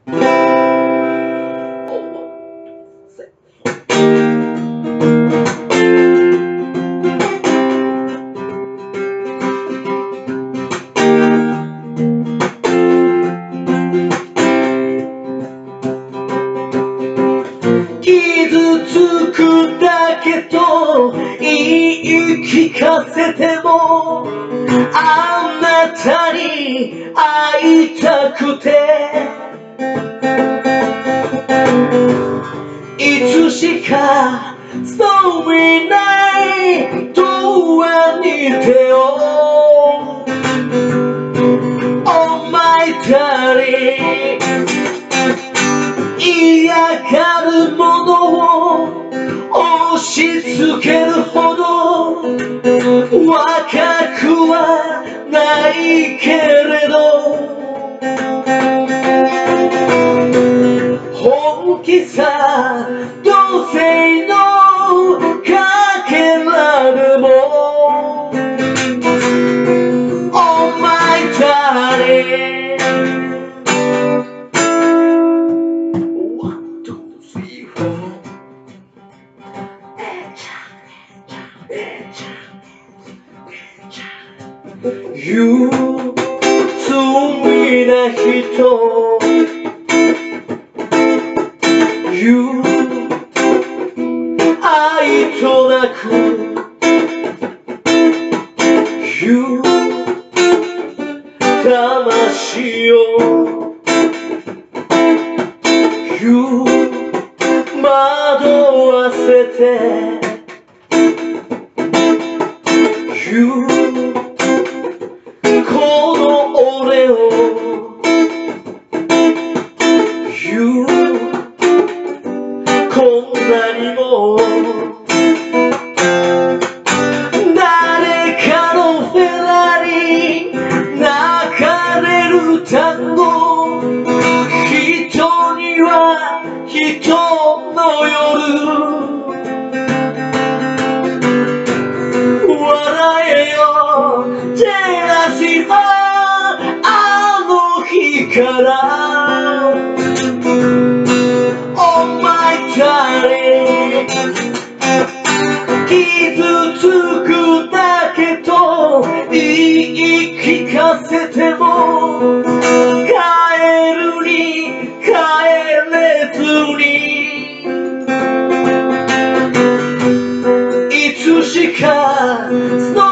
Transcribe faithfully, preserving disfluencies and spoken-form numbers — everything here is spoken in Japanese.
傷つくだけと言い聞かせてもあなたに会いたくていつしかストーリーない永遠に手を Oh my darling 嫌がるものを押し付けるほど若くはないけれど本気さ同性のかけらでも Oh my darling You 罪な人 You 愛となく You 魂を You 惑わせて You この俺を You こんなにも誰かのフェラリ流れる単語人には人の夜笑えよジェラシーはあの日から Oh my darling 傷つくだけと言い聞かせても帰るに帰れずにいつしか